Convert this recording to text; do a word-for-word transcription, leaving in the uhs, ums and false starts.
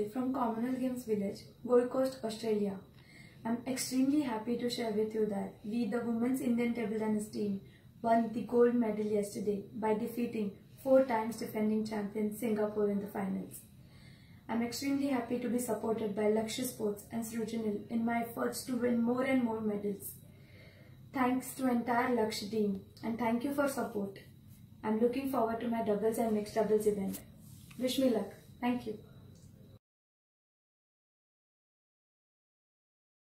Sahasrabudhe from Commonwealth Games Village, Gold Coast, Australia. I'm extremely happy to share with you that we, the Women's Indian Table Tennis team, won the gold medal yesterday by defeating four times defending champion Singapore in the finals. I'm extremely happy to be supported by Lakshya Sports and Sujanil in my efforts to win more and more medals. Thanks to entire Lakshya team and thank you for support. I'm looking forward to my doubles and mixed doubles event. Wish me luck. Thank you.